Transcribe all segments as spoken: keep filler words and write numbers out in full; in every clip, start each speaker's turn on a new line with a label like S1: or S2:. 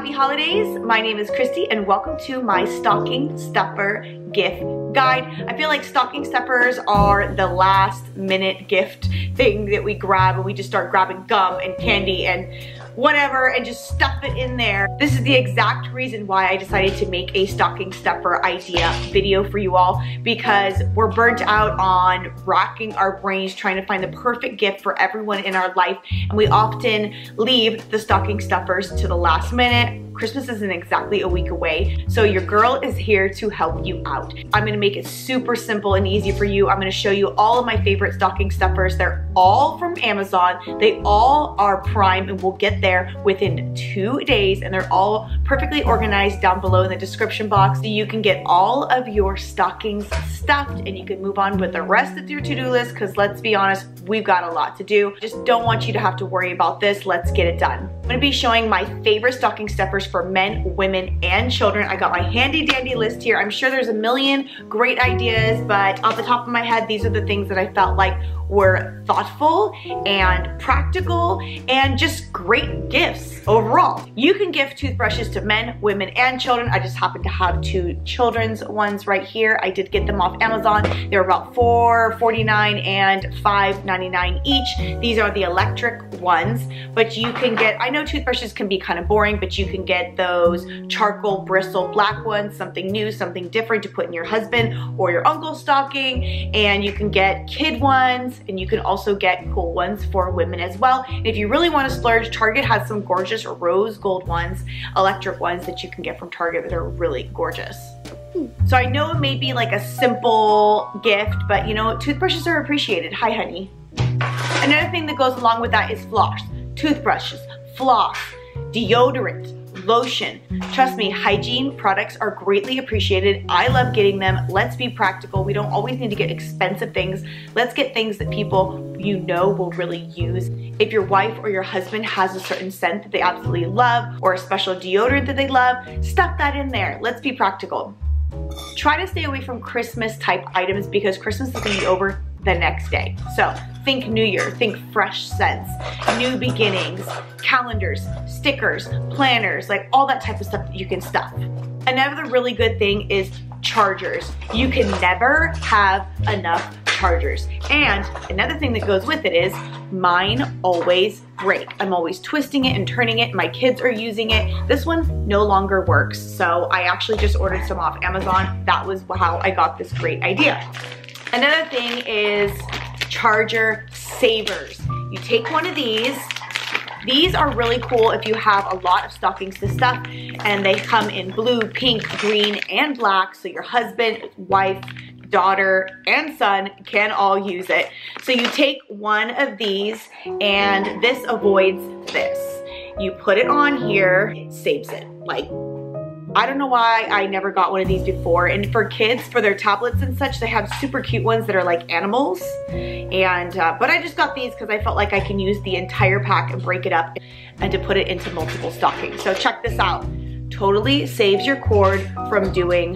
S1: Happy holidays. My name is Christy and welcome to my stocking stuffer gift guide. I feel like stocking stuffers are the last minute gift thing that we grab and we just start grabbing gum and candy and whatever and just stuff it in there. This is the exact reason why I decided to make a stocking stuffer idea video for you all, because we're burnt out on racking our brains trying to find the perfect gift for everyone in our life, and we often leave the stocking stuffers to the last minute. Christmas isn't exactly a week away, so your girl is here to help you out. I'm gonna make it super simple and easy for you. I'm gonna show you all of my favorite stocking stuffers. They're all from Amazon. They all are Prime and will get there within two days, and they're all perfectly organized down below in the description box, so you can get all of your stockings stuffed and you can move on with the rest of your to-do list, because let's be honest, we've got a lot to do. Just don't want you to have to worry about this. Let's get it done. I'm gonna be showing my favorite stocking stuffers for men, women, and children. I got my handy dandy list here. I'm sure there's a million great ideas, but off the top of my head, these are the things that I felt like were thoughtful and practical and just great gifts overall. You can gift toothbrushes to men, women, and children. I just happen to have two children's ones right here. I did get them off Amazon. They were about four forty-nine and five ninety-nine each. These are the electric ones, but you can get, I know toothbrushes can be kind of boring, but you can get those charcoal bristle black ones, something new, something different to put in your husband or your uncle's stocking. And you can get kid ones, and you can also get cool ones for women as well. And if you really want to splurge, Target has some gorgeous rose gold ones, electric ones that you can get from Target that are really gorgeous. So I know it may be like a simple gift, but you know, toothbrushes are appreciated. Hi, honey. Another thing that goes along with that is floss. Toothbrushes, floss, deodorant, lotion. Trust me, hygiene products are greatly appreciated. I love getting them. Let's be practical. We don't always need to get expensive things. Let's get things that people you know will really use. If your wife or your husband has a certain scent that they absolutely love, or a special deodorant that they love, stuff that in there. Let's be practical. Try to stay away from Christmas type items because Christmas is gonna be over the next day. So think New Year, think fresh scents, new beginnings, calendars, stickers, planners, like all that type of stuff that you can stuff. Another really good thing is chargers. You can never have enough chargers. And another thing that goes with it is mine always break. I'm always twisting it and turning it. My kids are using it. This one no longer works. So I actually just ordered some off Amazon. That was how I got this great idea. Another thing is charger savers. You take one of these. These are really cool if you have a lot of stockings to stuff, and they come in blue, pink, green, and black, so your husband, wife, daughter, and son can all use it. So you take one of these, and this avoids this. You put it on here, it saves it. Like, I don't know why I never got one of these before. And for kids, for their tablets and such, they have super cute ones that are like animals. And, uh, but I just got these because I felt like I can use the entire pack and break it up and to put it into multiple stockings. So check this out. Totally saves your cord from doing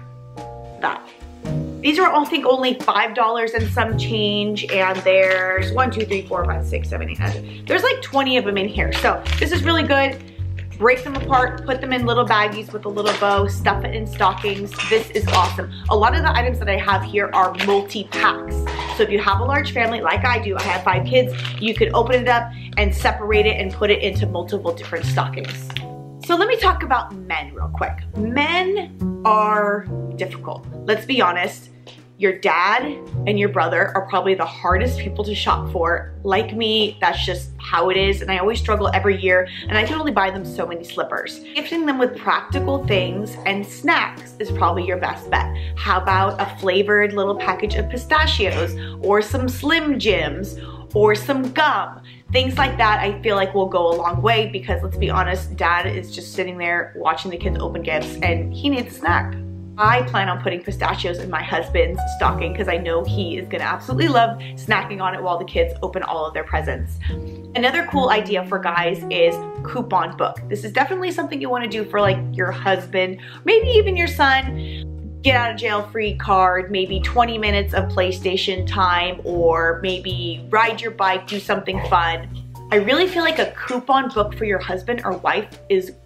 S1: that. These are, I think, only five dollars and some change, and there's one, two, three, four, five, six, seven, eight, nine. There's like twenty of them in here. So this is really good. Break them apart, put them in little baggies with a little bow, stuff it in stockings. This is awesome. A lot of the items that I have here are multi-packs. So if you have a large family, like I do, I have five kids, you could open it up and separate it and put it into multiple different stockings. So let me talk about men real quick. Men are difficult. Let's be honest. Your dad and your brother are probably the hardest people to shop for. Like me, that's just how it is, and I always struggle every year, and I can only buy them so many slippers. Gifting them with practical things and snacks is probably your best bet. How about a flavored little package of pistachios, or some Slim Jims, or some gum? Things like that I feel like will go a long way, because let's be honest, dad is just sitting there watching the kids open gifts and he needs a snack. I plan on putting pistachios in my husband's stocking because I know he is gonna absolutely love snacking on it while the kids open all of their presents. Another cool idea for guys is coupon book. This is definitely something you wanna do for like your husband, maybe even your son. Get out of jail free card, maybe twenty minutes of PlayStation time, or maybe ride your bike, do something fun. I really feel like a coupon book for your husband or wife is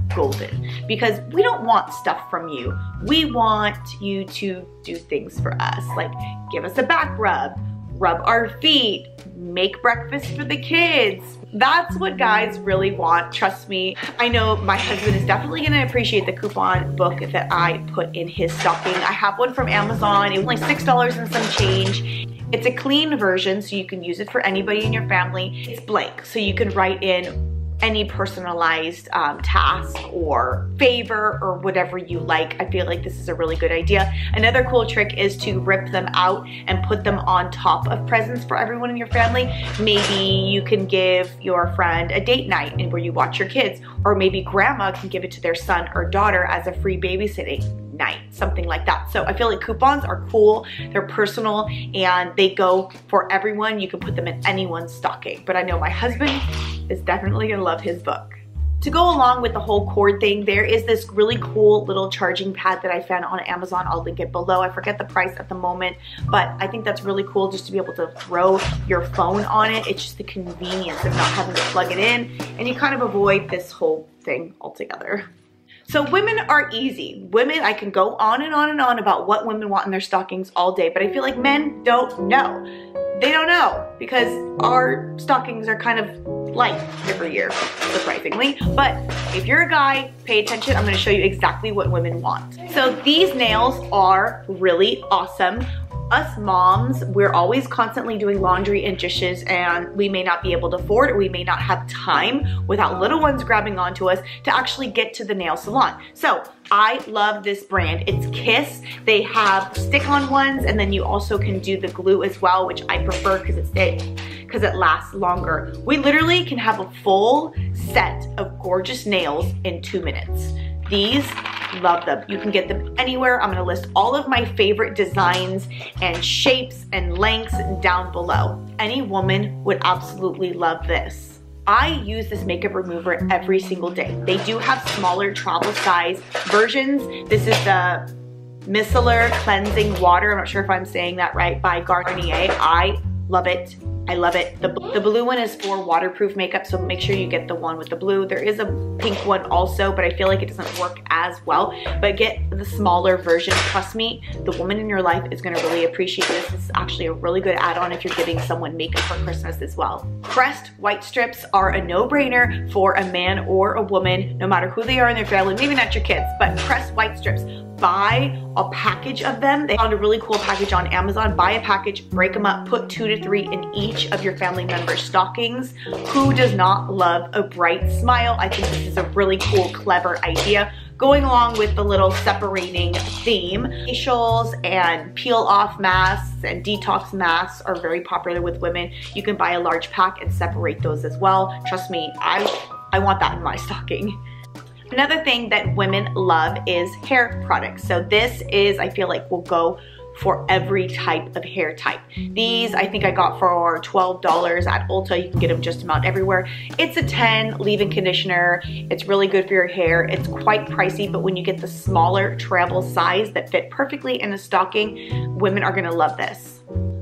S1: golden, because we don't want stuff from you. We want you to do things for us, like give us a back rub, rub our feet, make breakfast for the kids. That's what guys really want, trust me. I know my husband is definitely gonna appreciate the coupon book that I put in his stocking. I have one from Amazon. It was only six dollars and some change. It's a clean version, so you can use it for anybody in your family. It's blank, so you can write in any personalized um, task or favor or whatever you like. I feel like this is a really good idea. Another cool trick is to rip them out and put them on top of presents for everyone in your family. Maybe you can give your friend a date night and where you watch your kids, or maybe grandma can give it to their son or daughter as a free babysitting night, something like that. So I feel like coupons are cool, they're personal, and they go for everyone. You can put them in anyone's stocking. But I know my husband is definitely gonna love his book. To go along with the whole cord thing, there is this really cool little charging pad that I found on Amazon. I'll link it below. I forget the price at the moment, but I think that's really cool just to be able to throw your phone on it. It's just the convenience of not having to plug it in, and you kind of avoid this whole thing altogether. So women are easy. Women, I can go on and on and on about what women want in their stockings all day, but I feel like men don't know. They don't know because our stockings are kind of light every year, surprisingly. But if you're a guy, pay attention. I'm gonna show you exactly what women want. So these nails are really awesome. Us moms, we're always constantly doing laundry and dishes, and we may not be able to afford it, or we may not have time without little ones grabbing onto us to actually get to the nail salon. So I love this brand. It's Kiss. They have stick-on ones, and then you also can do the glue as well, which I prefer because it's it because it lasts longer. We literally can have a full set of gorgeous nails in two minutes. These, love them. You can get them anywhere. I'm gonna list all of my favorite designs and shapes and lengths down below. Any woman would absolutely love this. I use this makeup remover every single day. They do have smaller travel size versions. This is the Micellar Cleansing Water. I'm not sure if I'm saying that right, by Garnier. I love it. I love it. The, the blue one is for waterproof makeup, so make sure you get the one with the blue. There is a pink one also, but I feel like it doesn't work as well. But get the smaller version. Trust me, the woman in your life is gonna really appreciate this. It's actually a really good add-on if you're giving someone makeup for Christmas as well. Crest white strips are a no-brainer for a man or a woman, no matter who they are in their family, maybe not your kids, but Crest white strips. Buy a package of them. They found a really cool package on Amazon. Buy a package, break them up, put two to three in each of your family members' stockings. Who does not love a bright smile? I think this is a really cool, clever idea. Going along with the little separating theme, facials and peel off masks and detox masks are very popular with women. You can buy a large pack and separate those as well. Trust me, I, I want that in my stocking. Another thing that women love is hair products. So this is, I feel like, will go for every type of hair type. These I think I got for twelve dollars at Ulta. You can get them just about everywhere. It's a ten leave-in conditioner. It's really good for your hair. It's quite pricey, but when you get the smaller travel size that fit perfectly in a stocking, women are gonna love this.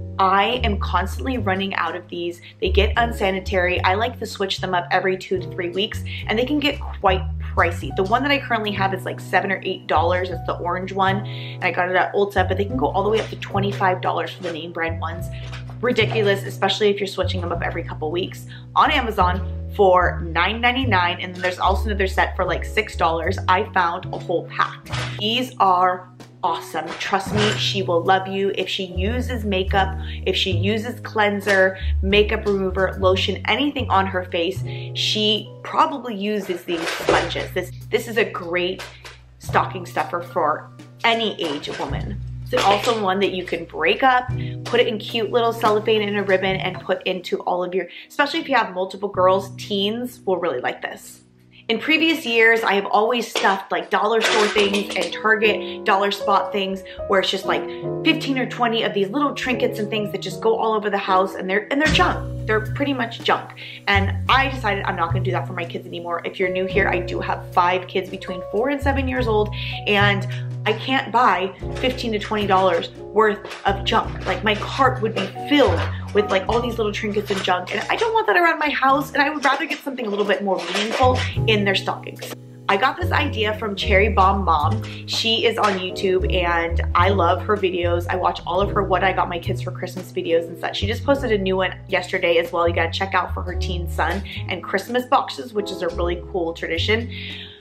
S1: I am constantly running out of these. They get unsanitary. I like to switch them up every two to three weeks, and they can get quite pricey. The one that I currently have is like seven or eight dollars. It's the orange one, and I got it at Ulta, but they can go all the way up to twenty-five dollars for the name brand ones. Ridiculous, especially if you're switching them up every couple weeks. On Amazon for nine ninety-nine, and then there's also another set for like six dollars. I found a whole pack. These are awesome. Trust me, she will love you. If she uses makeup, if she uses cleanser, makeup remover, lotion, anything on her face, she probably uses these sponges. This, this is a great stocking stuffer for any age of woman. It's also one that you can break up, put it in cute little cellophane in a ribbon, and put into all of your, especially if you have multiple girls, teens will really like this. In previous years, I have always stuffed like dollar store things and Target dollar spot things where it's just like fifteen or twenty of these little trinkets and things that just go all over the house, and they're and they're junk. They're pretty much junk. And I decided I'm not gonna do that for my kids anymore. If you're new here, I do have five kids between four and seven years old, and I can't buy fifteen to twenty dollars worth of junk. Like, my cart would be filled with like all these little trinkets and junk, and I don't want that around my house, and I would rather get something a little bit more meaningful in their stockings. I got this idea from Cherry Bomb Mom. She is on YouTube and I love her videos. I watch all of her What I Got My Kids for Christmas videos and such. She just posted a new one yesterday as well. You gotta check out for her teen son and Christmas boxes, which is a really cool tradition.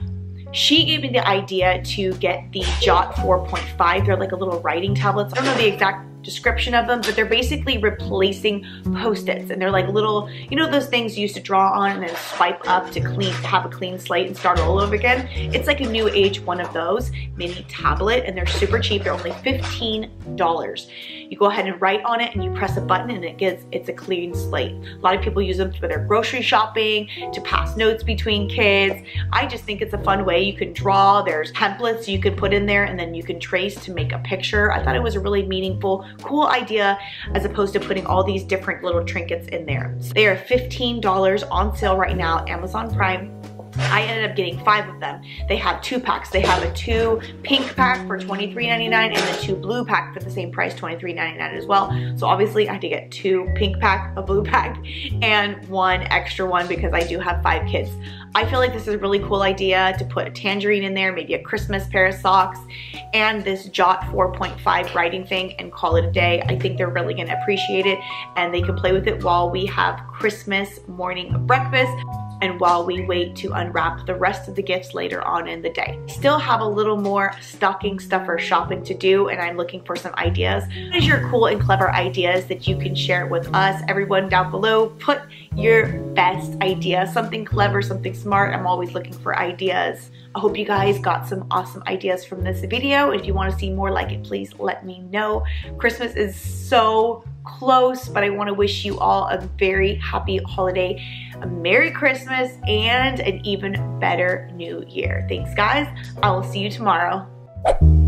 S1: She gave me the idea to get the Jot four point five. They're like a little writing tablets. I don't know the exact description of them, but they're basically replacing Post-its, and they're like little, you know those things you used to draw on and then swipe up to clean, to have a clean slate and start all over again? It's like a new age one of those mini tablet, and they're super cheap. They're only fifteen dollars. You go ahead and write on it and you press a button and it gets, it's a clean slate. A lot of people use them for their grocery shopping, to pass notes between kids. I just think it's a fun way. You can draw, there's templates you can put in there, and then you can trace to make a picture. I thought it was a really meaningful, cool idea as opposed to putting all these different little trinkets in there. They are fifteen dollars on sale right now, Amazon Prime. I ended up getting five of them. They have two packs. They have a two pink pack for twenty-three ninety-nine and a two blue pack for the same price, twenty-three ninety-nine as well. So obviously I had to get two pink pack, a blue pack, and one extra one because I do have five kids. I feel like this is a really cool idea to put a tangerine in there, maybe a Christmas pair of socks, and this Jot four point five writing thing and call it a day. I think they're really gonna appreciate it and they can play with it while we have Christmas morning breakfast and while we wait to unwrap the rest of the gifts later on in the day. Still have a little more stocking stuffer shopping to do, and I'm looking for some ideas. What is your cool and clever ideas that you can share with us? Everyone down below, put your best idea, something clever, something smart. I'm always looking for ideas. I hope you guys got some awesome ideas from this video. If you want to see more like it, please let me know. Christmas is so close, but I want to wish you all a very happy holiday, a Merry Christmas, and an even better New Year. Thanks, guys. I will see you tomorrow.